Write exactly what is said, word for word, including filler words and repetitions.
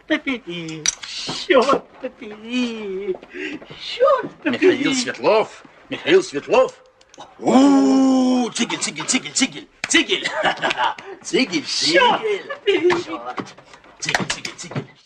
побери, черт побери, черт побери. Михаил Светлов, Михаил Светлов. У-у-у, Цигель, Цигель, Цигель, Цигель, Цигель, Цигель, Цигель. Черт побери. Черт. Цигель, Цигель, Цигель.